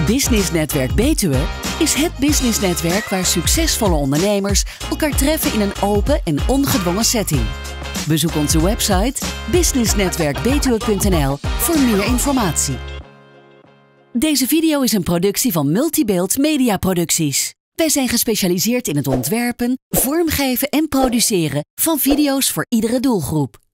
Business Netwerk Betuwe is het businessnetwerk waar succesvolle ondernemers elkaar treffen in een open en ongedwongen setting. Bezoek onze website businessnetwerkbetuwe.nl voor meer informatie. Deze video is een productie van Multibeeld Media Producties. Wij zijn gespecialiseerd in het ontwerpen, vormgeven en produceren van video's voor iedere doelgroep.